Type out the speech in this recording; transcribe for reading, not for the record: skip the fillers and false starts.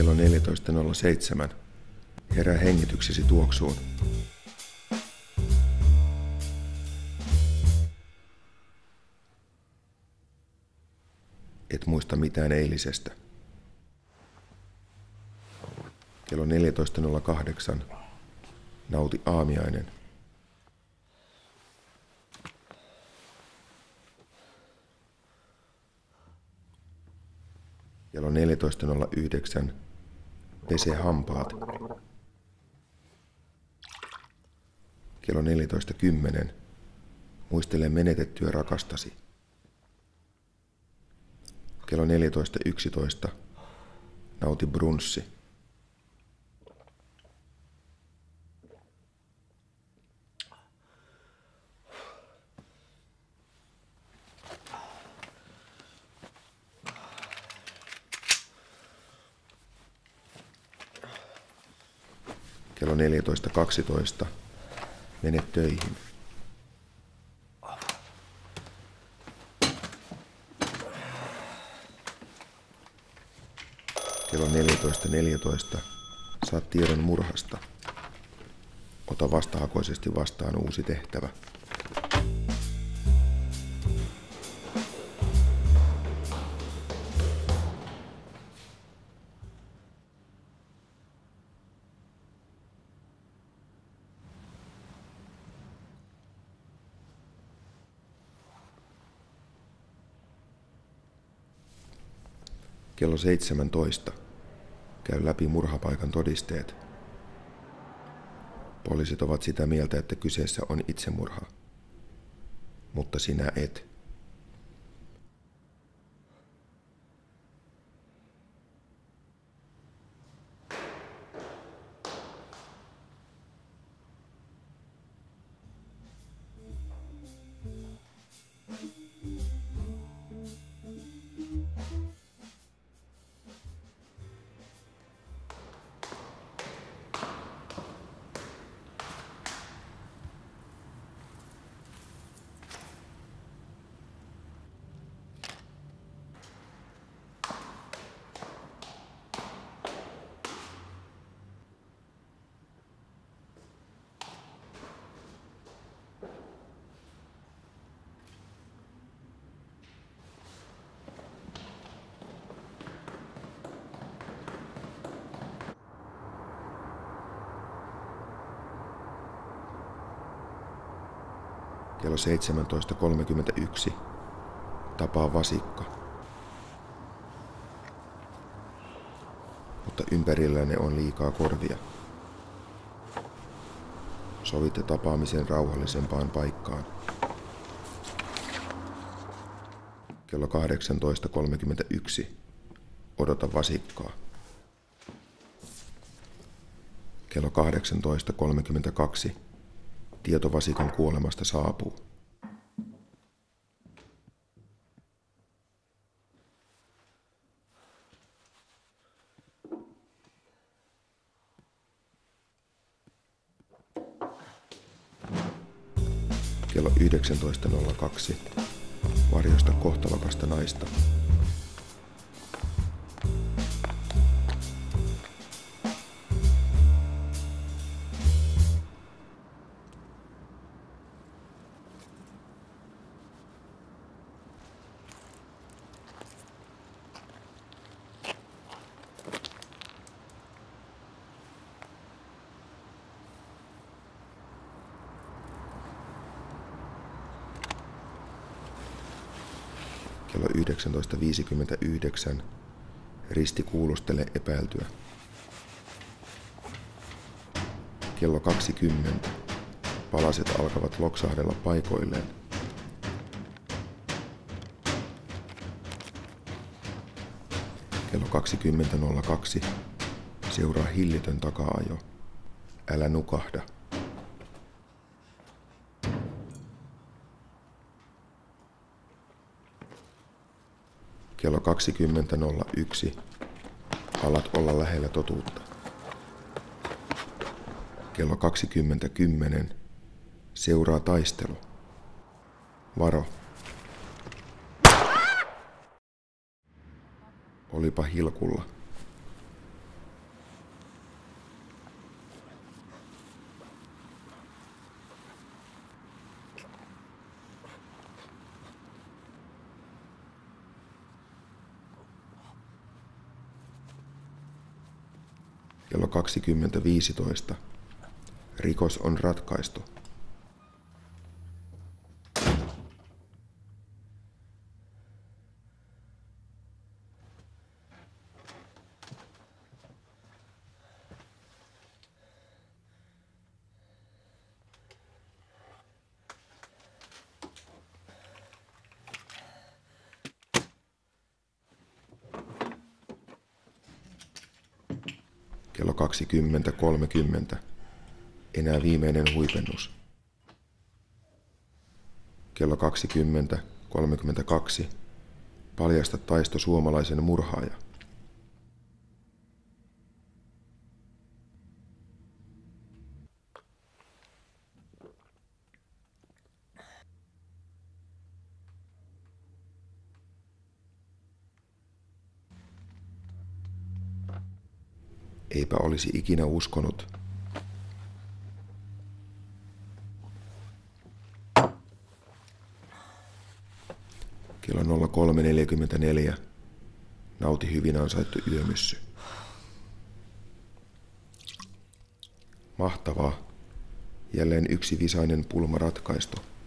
Kello 14.07. Herää hengityksesi tuoksuun. Et muista mitään eilisestä. Kello 14.08. Nauti aamiainen. Kello 14.09. Pese hampaat. Kello 14.10. Muistele menetettyä rakastasi. Kello 14.11. Nauti brunssi. Kello 14.12. Mene töihin. Kello 14.14. Saat tiedon murhasta. Ota vastahakoisesti vastaan uusi tehtävä. Kello 17. Käy läpi murhapaikan todisteet. Poliisit ovat sitä mieltä, että kyseessä on itsemurha. Mutta sinä et. Kello 17.31. Tapaa vasikka. Mutta ympärillänne on liikaa korvia. Sovitte tapaamisen rauhallisempaan paikkaan. Kello 18.31. Odota vasikkaa. Kello 18.32. Tieto vasikan kuolemasta saapuu. Kello 19.02. Varjosta kohtalokasta naista. Kello 19.59. Risti kuulustele epäiltyä. Kello 20. Palaset alkavat loksahdella paikoilleen. Kello 20.02. Seuraa hillitön taka-ajo. Älä nukahda. Kello 20.01. Alat olla lähellä totuutta. Kello 20.10. Seuraa taistelu. Varo. Olipa hilkulla. Kello 20.15. Rikos on ratkaistu. Kello 20.30. Enää viimeinen huipennus. Kello 20.32. Paljasta taisto suomalaisen murhaaja. Eipä olisi ikinä uskonut. Kello 03.44. Nauti hyvin ansaittu yömyssy. Mahtavaa. Jälleen yksi visainen pulma ratkaistu.